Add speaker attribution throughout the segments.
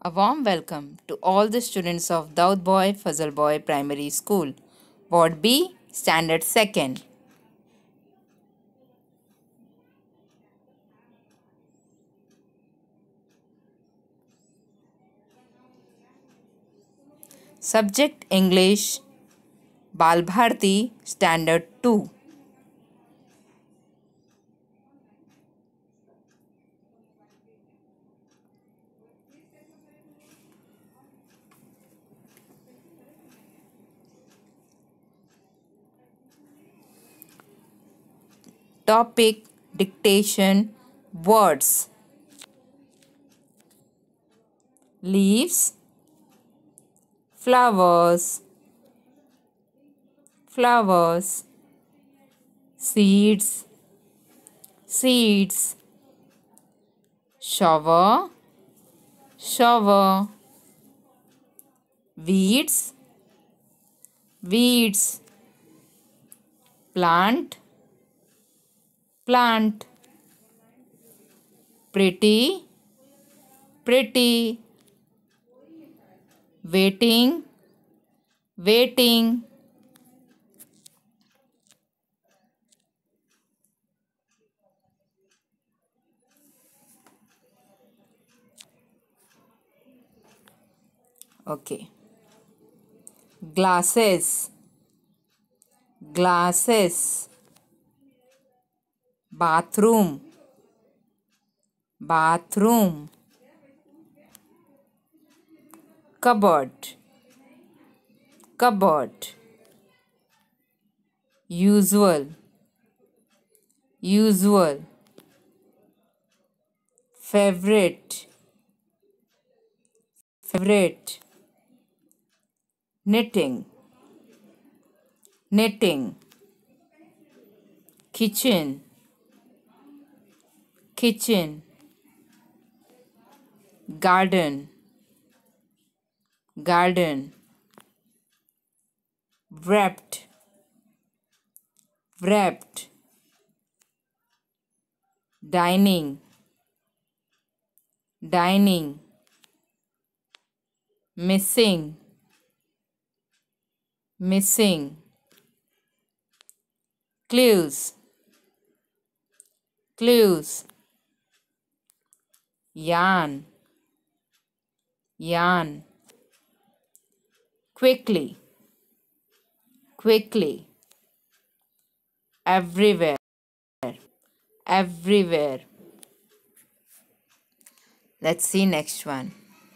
Speaker 1: A warm welcome to all the students of Daud Boy Fazal Boy Primary School, Ward B, Standard 2nd. Subject English, Balbharti, Standard 2. Topic Dictation Words. Leaves, flowers, flowers, seeds, seeds, shower, shower, weeds, weeds, plant, plant, pretty, pretty, waiting, waiting, okay, glasses, glasses, bathroom, bathroom, cupboard, cupboard, usual, usual, favorite, favorite, knitting, knitting, kitchen, kitchen, garden, garden, wrapped, wrapped, dining, dining, missing, missing, clues, clues, yarn, yarn, quickly, quickly, everywhere, everywhere. Let's see next one.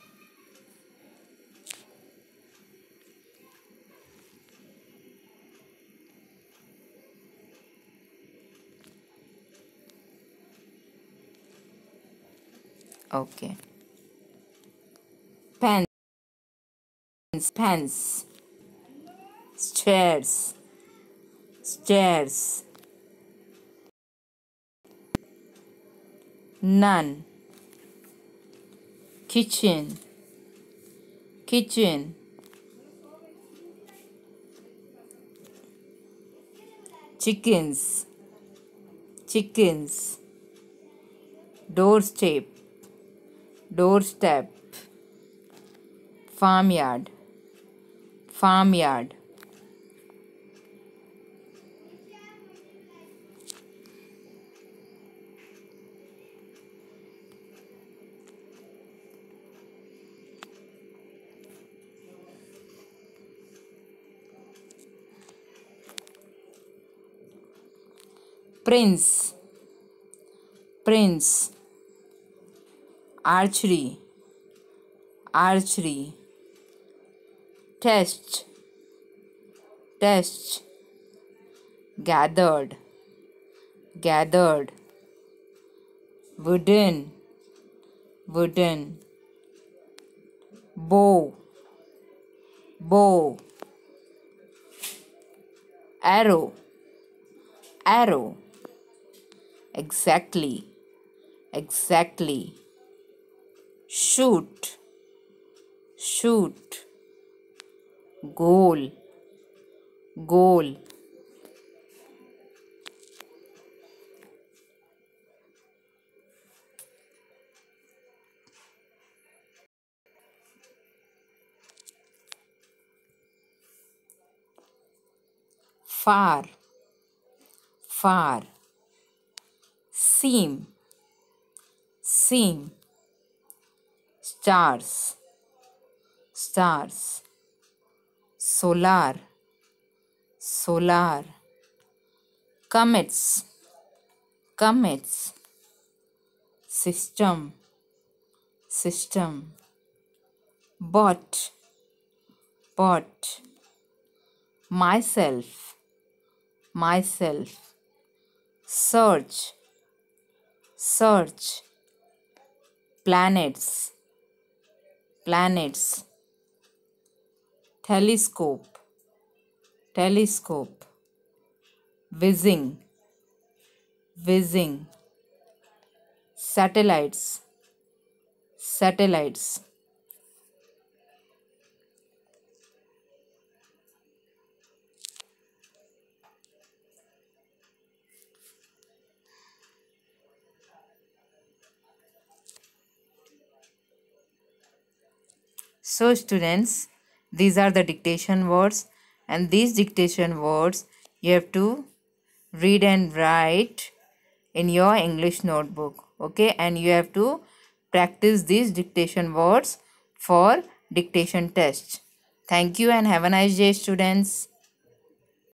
Speaker 1: Okay. Pens, pens, stairs, stairs, none, kitchen, kitchen, chickens, chickens, doorstep, doorstep, farmyard, farmyard, prince, prince, archery, archery, test, test, gathered, gathered, wooden, wooden, bow, bow, arrow, arrow, exactly, exactly, shoot, shoot, goal, goal, far, far. Seam, seam. Stars, stars. Solar, solar. Comets, comets. System, system. Bot, bot. Myself, myself. Search, search. Planets, planets. Telescope, telescope. Whizzing, whizzing. Satellites, satellites. So students, these are the dictation words, and these dictation words you have to read and write in your English notebook. Okay, and you have to practice these dictation words for dictation test. Thank you and have a nice day, students.